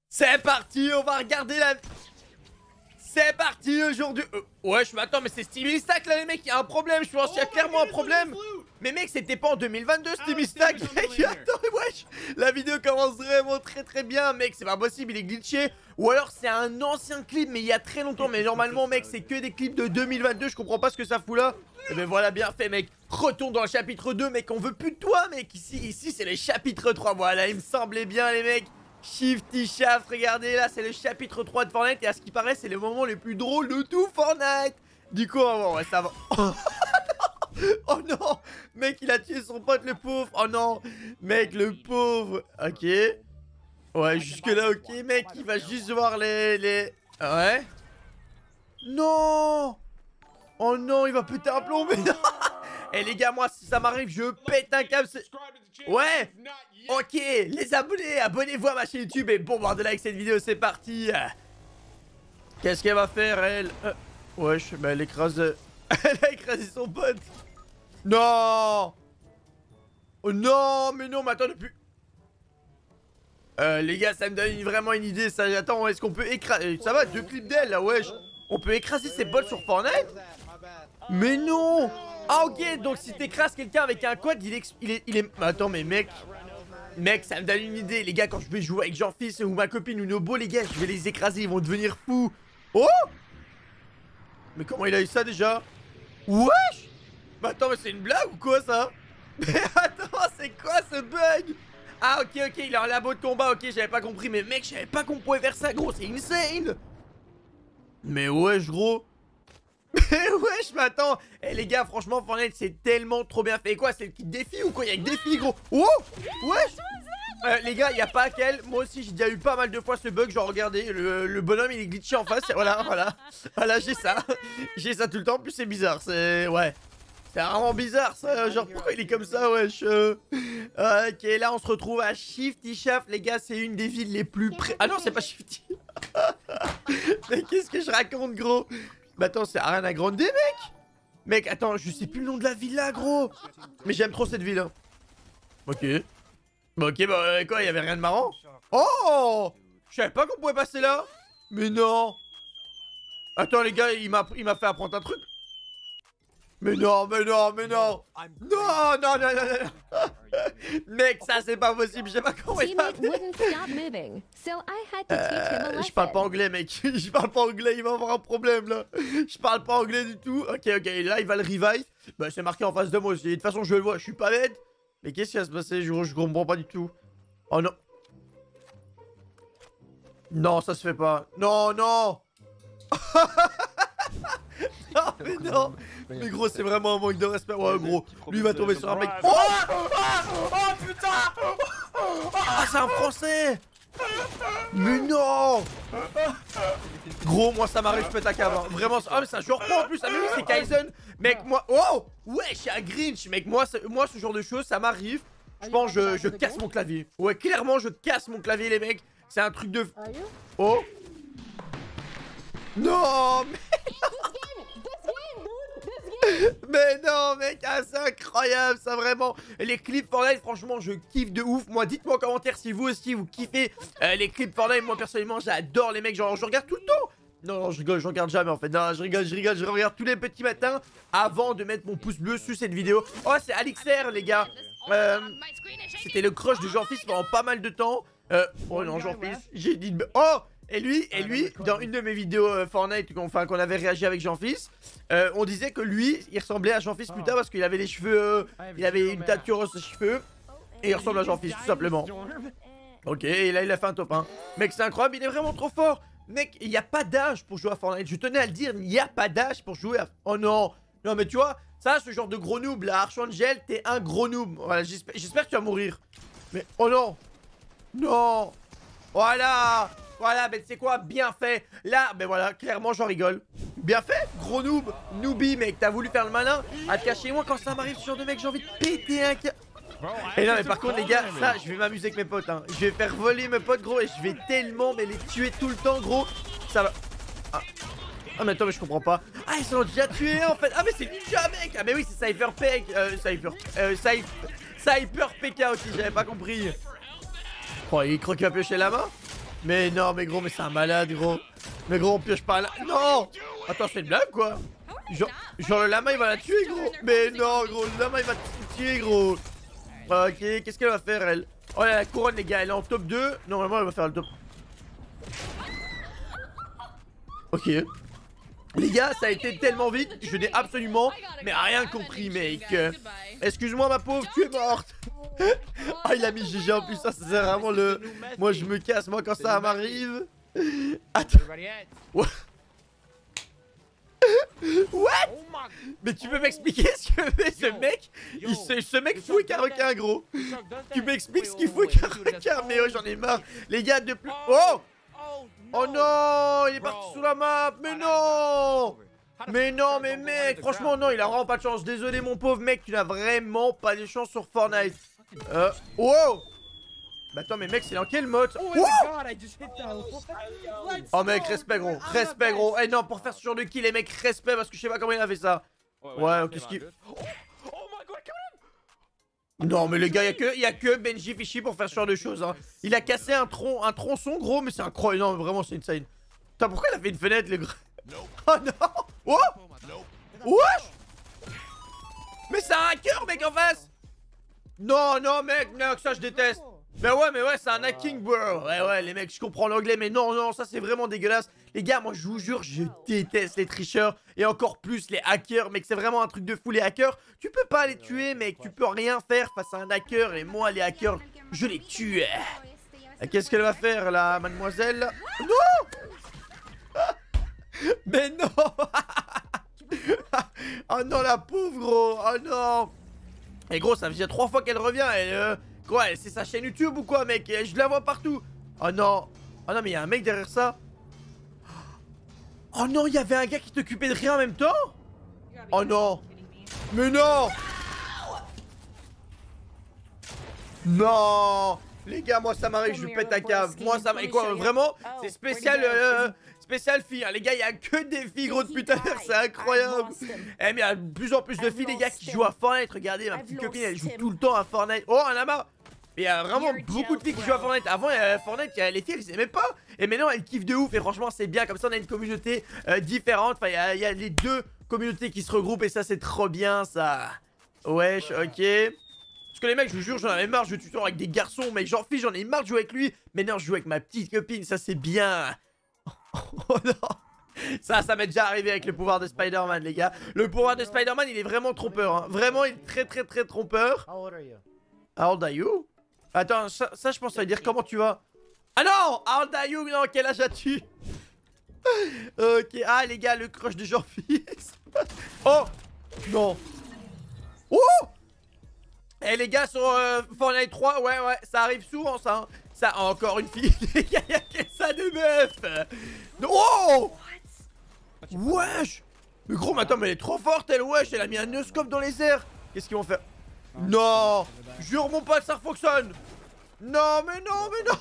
C'est parti, on va regarder la... C'est parti aujourd'hui. Ouais, je m'attends, mais c'est Steamy Stack là, les mecs, il y a un problème. Je pense qu'il y a clairement un problème. Mais mec, c'était pas en 2022 Steamy Stack. Attends, wesh. La vidéo commence vraiment très bien, mec. C'est pas possible, il est glitché. Ou alors c'est un ancien clip, mais il y a très longtemps. Mais normalement, mec, c'est que des clips de 2022. Je comprends pas ce que ça fout là. Et ben voilà, bien fait, mec. Retourne dans le chapitre 2, mec. On veut plus de toi, mec. Ici, c'est le chapitre 3. Voilà, il me semblait bien, les mecs. Shifty Shaft, regardez là, c'est le chapitre 3 de Fortnite. Et à ce qui paraît, c'est le moment le plus drôle de tout Fortnite. Du coup, ouais, ça va. Oh non, mec, il a tué son pote, le pauvre. Oh non, mec, le pauvre. Ok. Ouais, jusque là, ok, mec, il va juste voir les... Ouais. Non. Oh non, il va péter un plomb, mais non. Eh les gars, moi, si ça m'arrive, je pète un câble. Ouais. Ok, les abonnés, abonnez-vous à ma chaîne YouTube et bombardez like cette vidéo, c'est parti. Qu'est-ce qu'elle va faire, elle? Wesh, mais elle écrase... Elle a écrasé son pote. Non. Oh non, mais non, mais attends, depuis... les gars, ça me donne vraiment une idée, ça. Attends, est-ce qu'on peut écraser... Ça va, 2 clips d'elle, là, wesh. On peut écraser ses bots sur Fortnite? Mais non. Ah, ok, donc si t'écrases quelqu'un avec un code, il est... Attends, mais mec... Mec, ça me donne une idée, les gars, quand je vais jouer avec Jean-Fils ou ma copine ou Nobo, les gars, je vais les écraser, ils vont devenir fous. Oh! Mais comment il a eu ça déjà? Wesh! Mais attends, mais c'est une blague ou quoi ça? Mais attends, c'est quoi ce bug? Ah ok, il est en labo de combat, ok, j'avais pas compris, mais mec, je savais pas qu'on pouvait faire ça, gros, c'est insane! Mais wesh, gros! Mais wesh, mais attends! Eh les gars, franchement, Fortnite, c'est tellement trop bien fait. Et quoi, c'est le kit défi ou quoi? Y'a que des filles, gros! Oh! Wesh! Les gars, y'a pas à quel. Moi aussi, j'ai déjà eu pas mal de fois ce bug. Genre, regardez, le bonhomme, il est glitché en face. Voilà, j'ai ça. J'ai ça tout le temps. En plus, c'est bizarre. C'est. Ouais. C'est vraiment bizarre, ça. Genre, pourquoi il est comme ça, wesh? Ok, là, on se retrouve à Shifty Shaft. Les gars, c'est une des villes les plus près. Ah non, c'est pas Shifty. Mais qu'est-ce que je raconte, gros? Mais attends, c'est Ariana Grande, mec! Mec, attends, je sais plus le nom de la ville là, gros! Mais j'aime trop cette ville, hein. Ok. Bah, ok, bah, quoi, y'avait rien de marrant? Oh! Je savais pas qu'on pouvait passer là! Mais non! Attends, les gars, il m'a fait apprendre un truc. Mais non! Non! Mec, ça c'est pas possible, je sais pas comment il va faire. Je parle pas anglais, mec. Je parle pas anglais, il va avoir un problème là. Je parle pas anglais du tout. Ok, là il va le revive. Bah, c'est marqué en face de moi aussi. De toute façon, je le vois, je suis pas bête. Mais qu'est-ce qui va se passer? Je comprends pas du tout. Oh non. Non, ça se fait pas. Non! Non, mais non! Mais gros, c'est vraiment un manque de respect. Ouais, gros, lui va tomber sur un mec. Oh putain! Ah, c'est un français! Mais non! Gros, moi ça m'arrive, je pète à câble. Hein. Vraiment, ah, mais c'est un joueur pro en plus. Ah, mais oui, c'est Kaizen. Mec, moi. Oh! Ouais, je suis un Grinch. Mec, moi, ce genre de choses, ça m'arrive. Je pense, je casse mon clavier. Ouais, clairement, je casse mon clavier, les mecs. C'est un truc de. Oh! Non! Mais non, mec, ah, c'est incroyable, ça vraiment. Les clips Fortnite, franchement, je kiffe de ouf. Moi, dites-moi en commentaire si vous aussi vous kiffez les clips Fortnite. Moi, personnellement, j'adore les mecs. Genre, je regarde tout le temps. Non, je rigole, je regarde jamais en fait. Non, je rigole, je regarde tous les petits matins avant de mettre mon pouce bleu sur cette vidéo. Oh, c'est Alixer, les gars. C'était le crush de Jean-Fils pendant pas mal de temps. Oh non, Jean-Fils, j'ai dit. Oh! Et lui, dans une de mes vidéos Fortnite, qu'on avait réagi avec Jean-Fils, on disait que lui, il ressemblait à Jean-Fils plus tard parce qu'il avait les cheveux, il avait une tature sur ses cheveux, et il ressemble à Jean-Fils tout simplement. Ok, et là il a fait un top 1. Mec, c'est incroyable, il est vraiment trop fort. Mec, il n'y a pas d'âge pour jouer à Fortnite, je tenais à le dire, il n'y a pas d'âge pour jouer à... Oh non, non mais tu vois, ça, ce genre de gros noob là, Archangel, t'es un gros noob. Voilà, j'espère que tu vas mourir. Mais, oh non. Non. Voilà. Voilà, mais c'est quoi? Bien fait. Là, ben voilà, clairement, j'en rigole. Bien fait, gros noob. Noobie, mec, t'as voulu faire le malin. À te cacher, moi, quand ça m'arrive sur deux mecs, j'ai envie de péter un câble. Et non, mais par contre, les gars, ça, je vais m'amuser avec mes potes. Hein. Je vais faire voler mes potes, gros, et je vais tellement les tuer tout le temps, gros. Ça va. Ah, mais attends, mais je comprends pas. Ah, ils sont déjà tués, en fait. Ah, mais c'est Ninja, mec. Ah, mais oui, c'est Cypher Peck. Cypher PK aussi, j'avais pas compris. Oh, il croit qu'il va piocher la main. Mais non, mais gros, mais c'est un malade, gros. Mais gros, on pioche pas là. Non. Attends, c'est une blague, quoi. Genre le lama, il va la tuer, gros. Mais non, gros, le lama, il va te tuer, gros. Ok, qu'est-ce qu'elle va faire, elle? Oh, elle a la couronne, les gars, elle est en top 2. Normalement, elle va faire le top. Ok. Les gars, ça a été tellement vite, je n'ai absolument mais rien compris, mec. Excuse-moi, ma pauvre, tu es morte. Ah, il a mis GG en plus, ça c'est vraiment le... Moi, je me casse, moi, quand ça m'arrive. Attends. What? What? Mais tu peux m'expliquer ce que fait ce mec? Ce mec fou avec un requin, gros. Tu m'expliques ce qu'il faut avec un requin? Mais oh, j'en ai marre. Les gars, de plus... Oh! Oh non, il est parti sous la map. Mais non! Mais non, mais mec, franchement, non, il a vraiment pas de chance. Désolé, mon pauvre mec, tu n'as vraiment pas de chance sur Fortnite. Wow! Bah attends, mais mec, c'est dans quel mode? Oh mec, respect gros, respect gros. Eh non, pour faire ce genre de kill, les mecs, respect parce que je sais pas comment il a fait ça. Ouais, qu'est-ce qu'il... Non mais les gars, y a que Benji Fishy pour faire ce genre de choses hein. Il a cassé un tronçon gros, mais c'est incroyable. Non mais vraiment c'est insane. Putain, pourquoi il a fait une fenêtre le gros? Oh non. Oh. Wesh. Mais c'est un hacker mec en face. Non non mec, non, ça je déteste. Mais ouais, c'est un hacking bro. Ouais les mecs, je comprends l'anglais, mais non, ça c'est vraiment dégueulasse. Les gars, moi je vous jure, je déteste les tricheurs. Et encore plus les hackers, mec, c'est vraiment un truc de fou les hackers. Tu peux pas les tuer mec, tu peux rien faire face à un hacker. Et moi les hackers, je les tue. Qu'est-ce qu'elle va faire là, mademoiselle? Non. Mais non. Oh non la pauvre gros. Oh non. Et gros, ça faisait 3 fois qu'elle revient. Quoi, c'est sa chaîne YouTube ou quoi mec? Je la vois partout. Oh non. Oh non mais il y a un mec derrière ça. Oh non, il y avait un gars qui t'occupait de rien en même temps. Oh non. Mais non. Non. Les gars, moi ça m'arrive, je pète la cave. Moi ça m'arrive. Quoi, vraiment? C'est spécial spécial filles, hein. Les gars, il y a que des filles gros de putain, c'est incroyable. Eh mais il y a de plus en plus de filles les gars qui jouent à Fortnite. Regardez, ma petite copine elle joue tout le temps à Fortnite. Oh, un lama. Mais il y a vraiment beaucoup de filles qui jouent à Fortnite. Avant, Fortnite, les filles, elles aimaient pas. Et maintenant, elles kiffent de ouf. Et franchement, c'est bien. Comme ça, on a une communauté différente. Enfin, il y a les deux communautés qui se regroupent. Et ça, c'est trop bien, ça. Wesh, ok. Parce que les mecs, je vous jure, j'en avais marre. Je joue tout le temps avec des garçons. Mais j'en fiche, j'en ai marre de jouer avec lui. Mais non, je joue avec ma petite copine. Ça, c'est bien. Oh non. Ça m'est déjà arrivé avec le pouvoir de Spider-Man, les gars. Le pouvoir de Spider-Man, il est vraiment trompeur. Hein. Vraiment, il est très trompeur. How old are you? Attends, ça je pense ça veut dire comment tu vas. Ah non! How old are you? Non, quel âge as-tu? Ok, ah les gars, le crush de Jean-Fils. Oh! Non. Oh! Eh les gars, sur Fortnite 3, ouais, ça arrive souvent ça. Hein. Ça, encore une fille, les gars, y'a que ça de meuf. Oh! Wesh! Mais gros, mais attends, mais elle est trop forte, elle, wesh, elle a mis un no-scope dans les airs. Qu'est-ce qu'ils vont faire? Non! Jure mon pote, ça fonctionne! Non, mais non!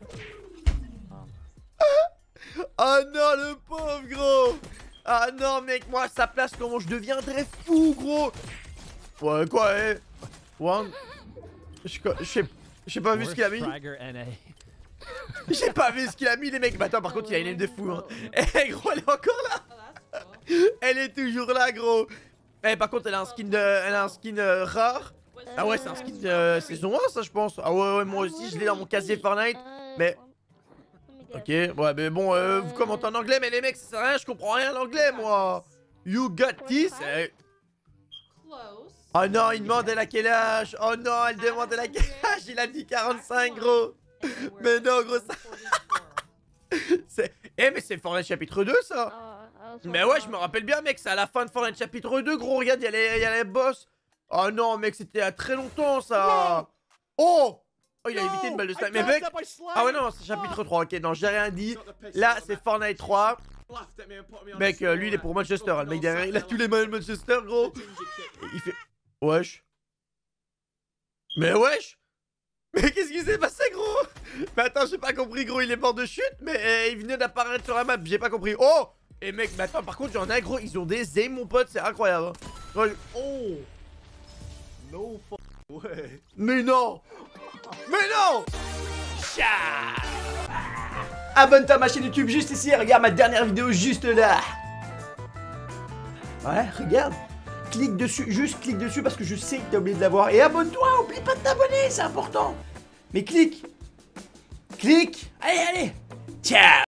Ah non, le pauvre, gros! Ah non, mec, moi, à sa place, comment je deviendrais fou, gros! Ouais, quoi, One... J'ai pas vu ce qu'il a mis. J'ai pas vu ce qu'il a mis les mecs. Bah attends, par contre il a une aime de fou hein. Eh gros, elle est encore là. Elle est toujours là gros. Eh par contre elle a un skin rare. Ah ouais, c'est un skin saison 1 ça je pense. Ah ouais moi aussi je l'ai dans mon casier Fortnite. Mais ok, ouais mais bon vous commentez en anglais mais les mecs ça sert à rien, je comprends rien l'anglais moi. You got this. Oh non, il demande elle a quel âge. Oh non, elle demande elle a quel âge. Il a dit 45 gros. Mais non gros ça. Mais c'est Fortnite chapitre 2 ça. Mais ouais je me rappelle bien mec, c'est à la fin de Fortnite chapitre 2 gros. Regarde, il y a les boss. Oh non mec, c'était il y a très longtemps ça. Oh il a évité une balle de slime. Mais mec. Ah ouais non, c'est chapitre 3. Ok non, j'ai rien dit. Là c'est Fortnite 3. Mec, lui il est pour Manchester, le mec derrière, il a tous les maillots de Manchester gros. Il fait... Wesh. Mais wesh. Mais qu'est-ce qui s'est passé gros? Mais attends, j'ai pas compris gros, il est mort de chute. Mais il venait d'apparaître sur la map, j'ai pas compris. Oh. Et mec, mais attends, par contre j'en ai gros, ils ont des aims mon pote, c'est incroyable. Ouais. Oh. No ouais. Mais non. Mais non. Ciao. abonne-toi à ma chaîne YouTube juste ici. Regarde ma dernière vidéo juste là. Ouais, regarde. Clique dessus, juste clique dessus parce que je sais que t'as oublié de l'avoir. Et abonne-toi, oublie pas de t'abonner, c'est important. Mais clique. Clique. Allez, allez. Ciao.